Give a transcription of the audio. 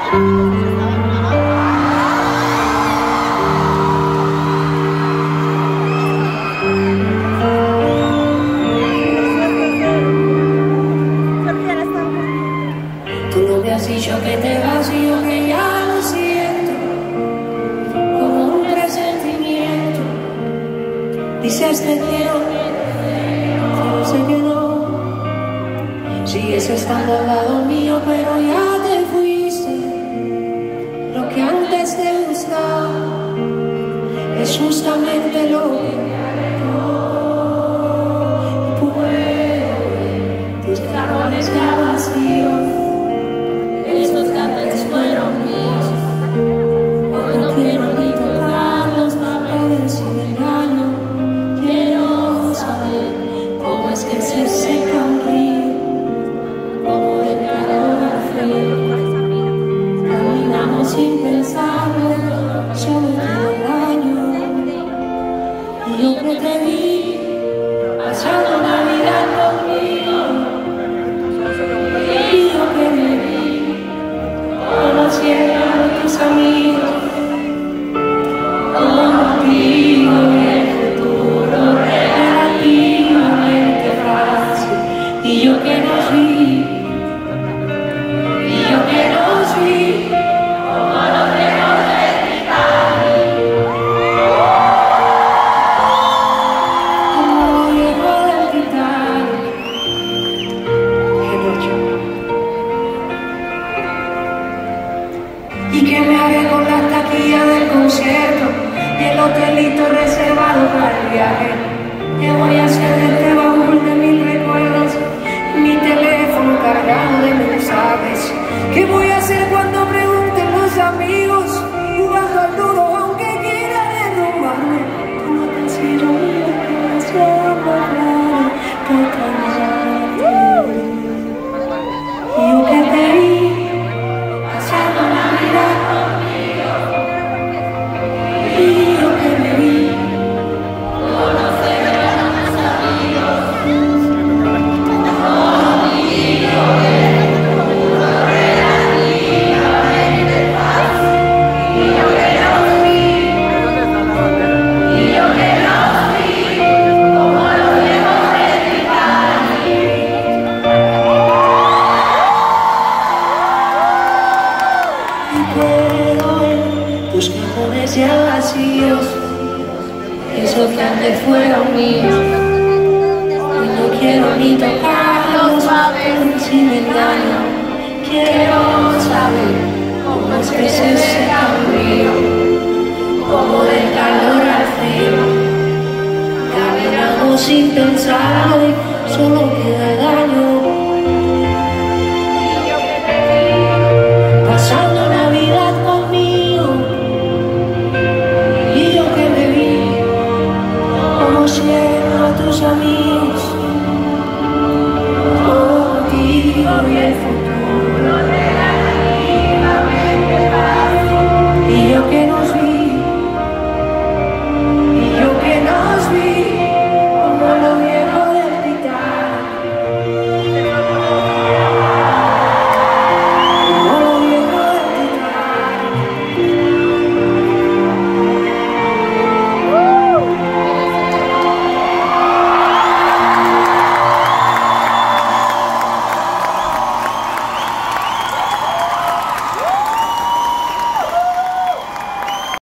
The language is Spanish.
Tú no me has dicho que te vas y yo que ya lo siento, como un presentimiento. Dices te quiero, pero sé que no. Sigues estando al lado mío, pero ya te fuiste. Lo que antes te gustaba es justamente lo que tus carrones ya vacíos, esos cafés fueron míos. Hoy no quiero ni tocar los papeles sin engaño. Quiero saber cómo es que se seca un río, como del calor al frío. Caminamos sin pensarlo, solo todo el año. Y yo que te vi pasando Navidad conmigo, y yo que me vi conociendo a tus amigos, contigo en el futuro relativamente fácil. Y yo que nos vi, como los lejos de Titanic, como los lejos del Titanic. Qué noche. Y que me haré con la taquilla del concierto y el hotelito reservado para el viaje. ¿Qué voy a hacer de este baúl de mil recuerdos? Mi teléfono cargado de mensajes. ¿Qué voy a hacer cuando pregunten los amigos? Jugando al duro aunque quieran derrumbarme. Tú no te has sido mi corazón claro que cansarte. Y yo que te vi pasando Navidad conmigo, y yo que me vi conocer a tus amigos, contigo en el futuro relativamente fácil. Y yo que los vi, como los lejos de Titanic. Y puedo ver tus cajones ya vacíos, eso que antes fueron míos. Y no quiero ni tocar los papeles sin engaño. Quiero saber cómo es que se seca un río, como del calor al frío. Caminamos sin pensar, solo queda daño.